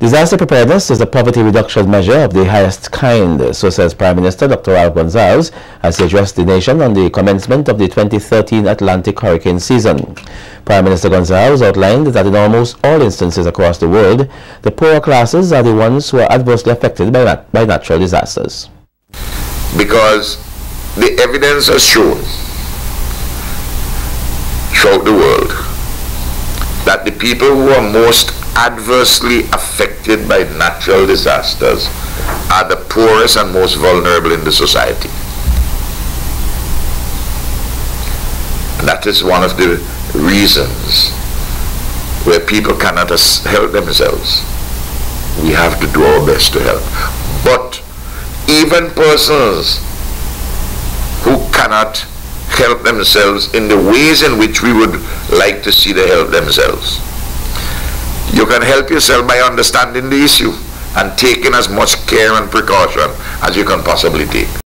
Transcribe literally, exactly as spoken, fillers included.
Disaster preparedness is a poverty reduction measure of the highest kind, so says Prime Minister Doctor Ralph Gonsalves as he addressed the nation on the commencement of the twenty thirteen Atlantic hurricane season. Prime Minister Gonsalves outlined that in almost all instances across the world, the poorer classes are the ones who are adversely affected by, nat by natural disasters. Because the evidence has shown throughout the world that the people who are most adversely affected by natural disasters are the poorest and most vulnerable in the society. And that is one of the reasons where people cannot help themselves. We have to do our best to help. But even persons who cannot help themselves in the ways in which we would like to see them help themselves, you can help yourself by understanding the issue and taking as much care and precaution as you can possibly take.